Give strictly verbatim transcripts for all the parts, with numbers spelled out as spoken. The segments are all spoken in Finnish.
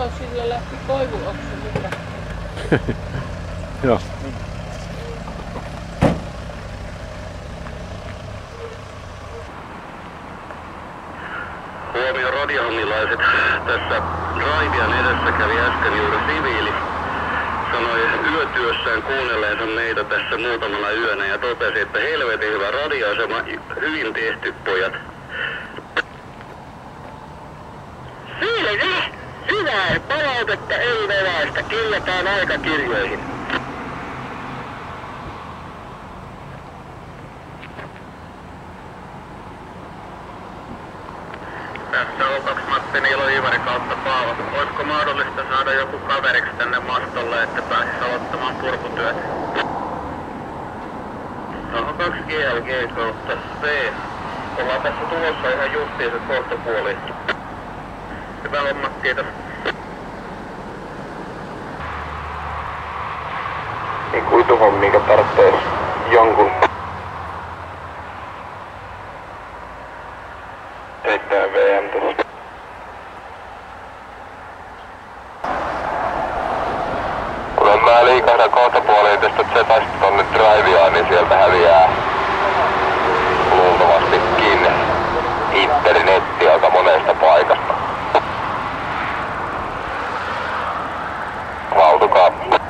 Kato, sillä lähti koivuoksa mukaan. Joo. Huomio radiohomilaiset. Tässä Raivian edessä kävi äsken juuri siviili. Sanoi yötyössään kuunnelleensa meitä tässä muutamana yönä ja totesi, että helvetin hyvä radioasema, hyvin tehty pojat. Selvä! Hyvää palautetta ei veläistä, kirjataan aikakirjoihin. Tässä on kaksi Matti Niilo-Iivari kautta Paavo. Olisiko mahdollista saada joku kaveriksi tänne mastolle, että pääsis aloittamaan purkutyöt? No kaksi G L G kautta C. Ollaan tässä tulossa ihan justiinsa kohtapuoliin. Hyvä homma, kiitos. Niin kuituhommi, mikä tarvitsee jonkun. seitsemän V M tuossa. Kun mä liikahdan kohtapuoliin tästä Zetasta tonne Driveaan, niin sieltä häviää luultavastikin internetti aika monesta paikasta. Lautukaa.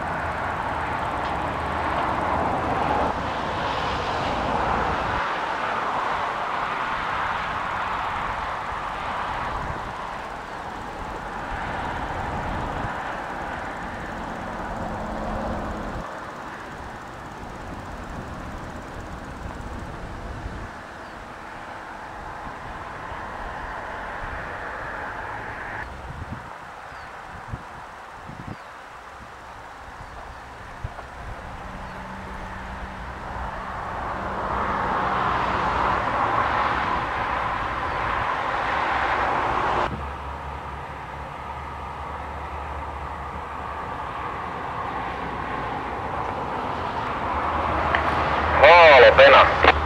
Pena.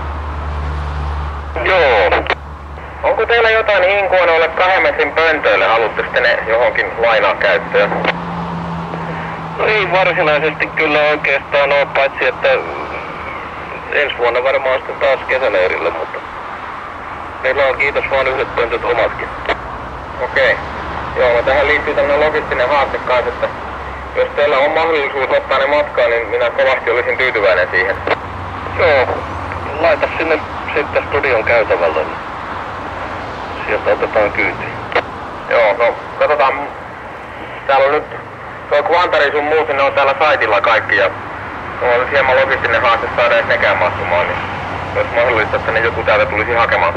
Joo. Onko teillä jotain hinkua noille kahden metrin pöntöille? Haluatte ne johonkin lainaa käyttöön? No ei varsinaisesti kyllä oikeastaan ole, paitsi että ensi vuonna varmaan sitten taas kesäleirille, mutta meillä on kiitos vaan yhdet pöntöt omatkin. Okei. Joo, no tähän liittyy tämmönen logistinen haaste kanssa, että jos teillä on mahdollisuus ottaa ne matkaan, niin minä kovasti olisin tyytyväinen siihen. Joo, laita sinne sitten studion käytävälle, niin sieltä otetaan kyytiin. Joo, no katsotaan. Täällä on nyt tuo Kvantari sun muut, ne on täällä saitilla kaikki ja on hieman logistinen haaste saada edes nekään mahtumaan, niin olisi mahdollista, että ne joku täältä tulisi hakemaan.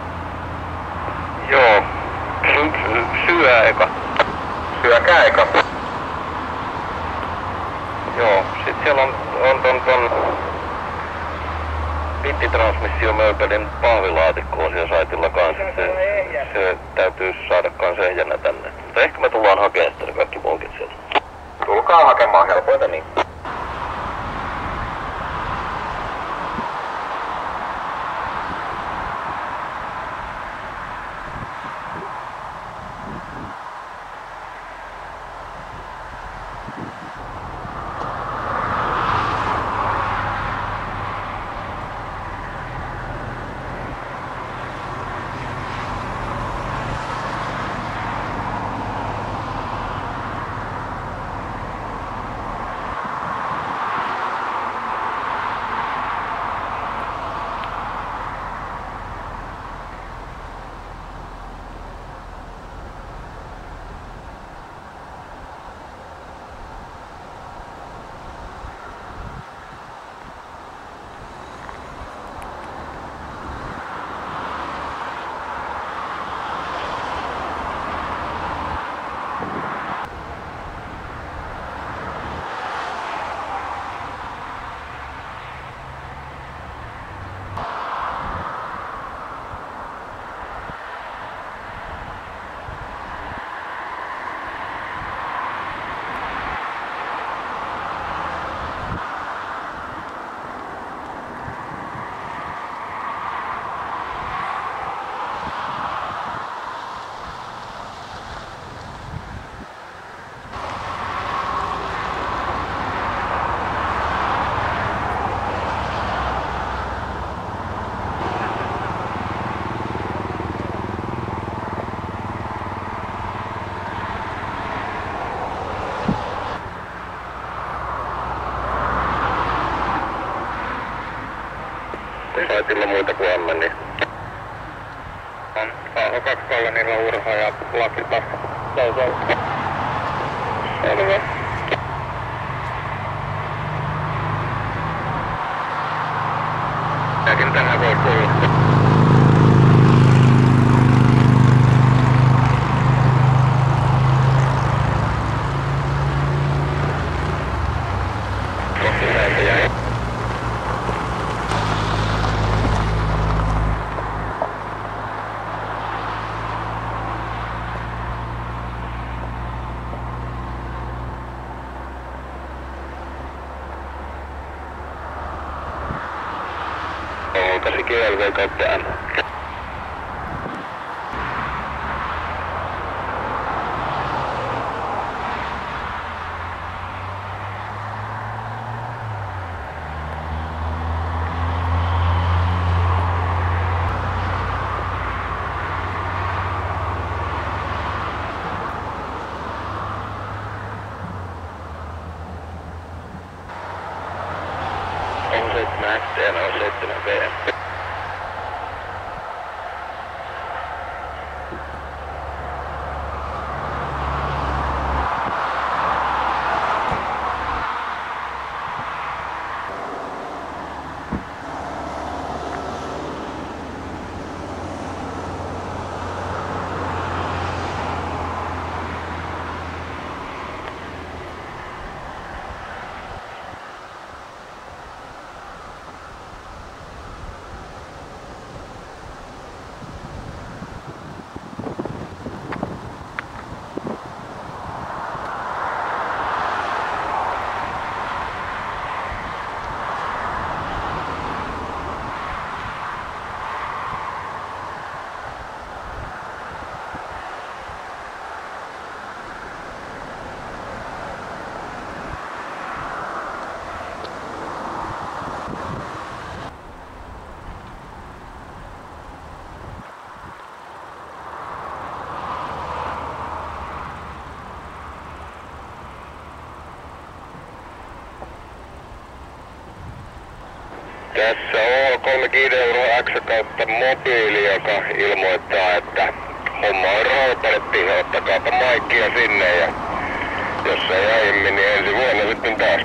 Joo, sy- sy- syö eka. Syökää eka. Joo, sit siellä on, on ton, ton bittitransmissiomööpelin pahvilaatikko on siellä saitilla kanssa. Se, se täytyy saada kans ehjänä tänne. Mutta ehkä me tullaan hakemaan sitten kaikki muunkin sieltä. Tulkaa hakemaan helpoita niin. saitilla muita kuin M, niin on A H kaksi Kallenilla Urho ja Laki tässä. Selvä. Selvä. Minäkin tähän voi kuulla. Olkasi G L V kautta M. On seitsemän X T ja on seitsemän V M. Tässä on kolmekymmentä euroa X kautta mobiili, joka ilmoittaa, että homma on rauparetti, ottakaapa maikkia sinne ja jos ei aiemmin, niin ensi vuonna sitten taas.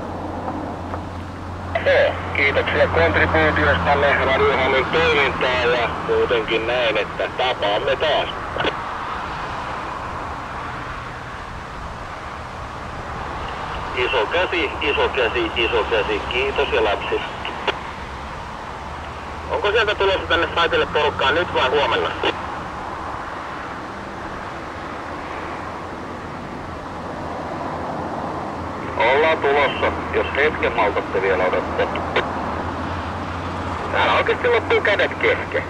Joo, kiitoksia kontribuutiostanne Radiohammin toimintaan ja muutenkin näin, että tapaamme taas. Iso käsi, iso käsi, iso käsi, kiitos ja läpsi. Onko sieltä tulossa tänne saitille porukkaa nyt vai huomenna? Ollaan tulossa, jos hetken maltatte vielä odottaa. Täällä oikeesti loppuu kädet kesken.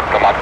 jatkamaan.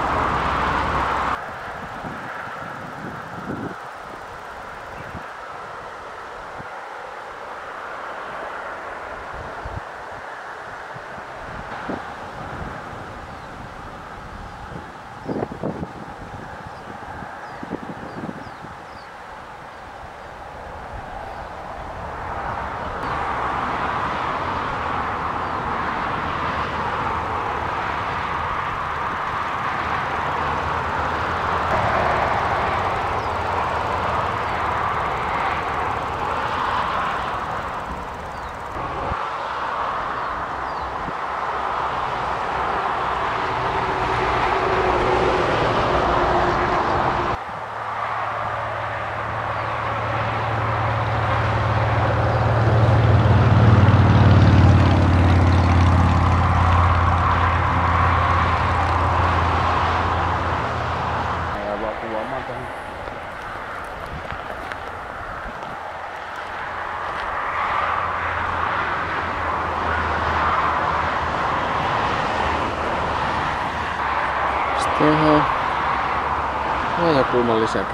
Tehdään rajakulman lisäkin.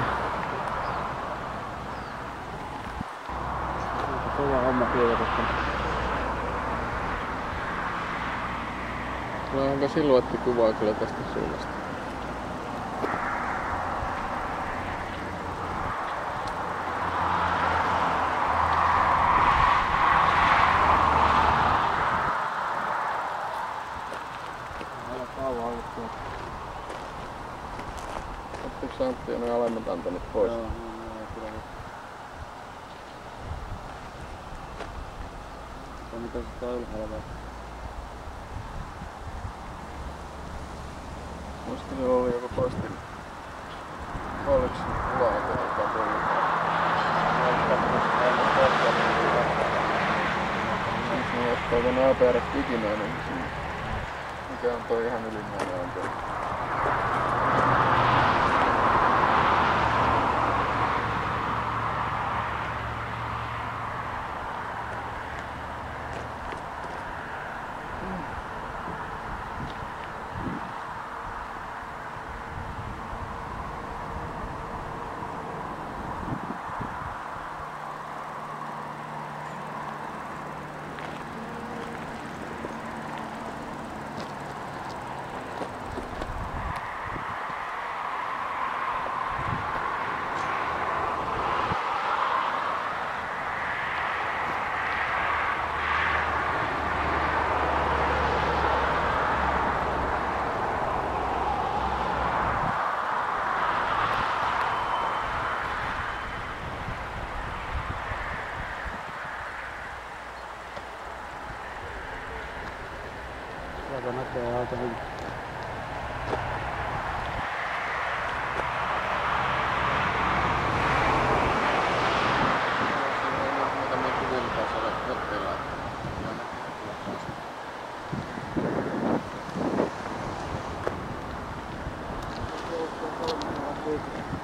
Kova homma kiekotettu. Tulee aika siluettikuvaa kyllä tästä suunnasta. Ottiinko Antti ja noin alemmat antenit pois? Joo, joo, joo, kyllä. Se on mitä sitä ylhäällä vai? Musta se oli joku poistin. Oliko se ula-antena, joka on tullut? Siis ne ottaa tuonne A P R ikinä, niin mikä on toi ihan ylimmäinen antena? Aika näkee aika hyvin. Muutamia kuvia saada jotteilla, että